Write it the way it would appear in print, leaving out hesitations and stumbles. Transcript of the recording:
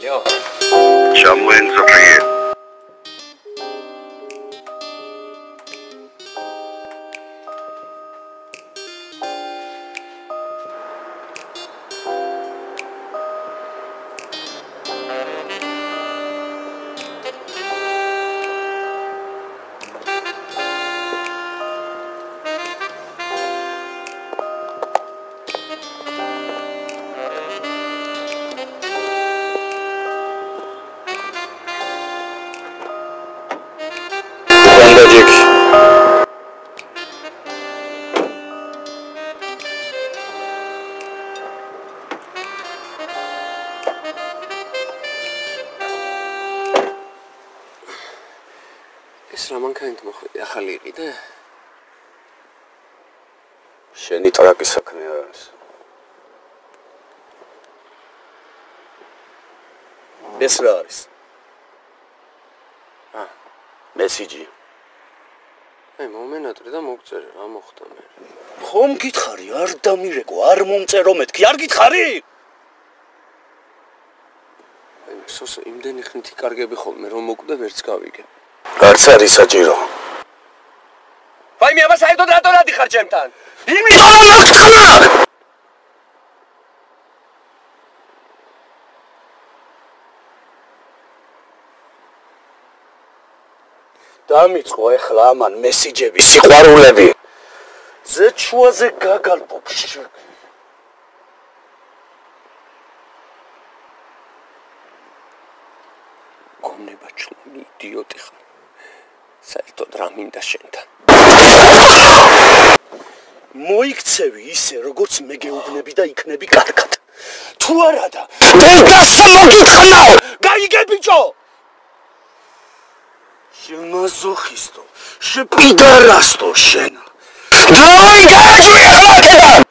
Jo. Čamuenzokie. ეს რა მანქანით მოხვედი, ახალი იყიდე? შენი ტრაკის საქმე არ არის. ეს რა არის? მესიჯი. აი, მომენატრე და მოგწერე, რა მოხდა მე? ხომ გითხარი, არ დამირეკო, არ მომწერო მეთქი, არ გითხარი? აი, სოსო, იმდენი ხნით იკარგები ხოლმე, რომ მოკვდე ვერც გავიგე. არც არის საჭირო. ვაი, მე აბა საერთოდ რატო დადიხარ ჩემთან? იმიტომ რომ მოგწონა! დამიწყო ეხლა ამან მესიჯები, სიყვარულები. ზეჩუაზე გაგალბობ. გონება ჩლამი იდიოტი ხარ. საერთოდ რა მინდა შენთან? მოიქცევი ისე, როგორც მე გეუბნები და იქნები კარგად. თუ არა და ორგასა მოგიხნავ! გაიგე ბიჭო! შემაზოხისტო, შეპიდარასტო შენ. დავაიგე ჭვია ხალხიდან!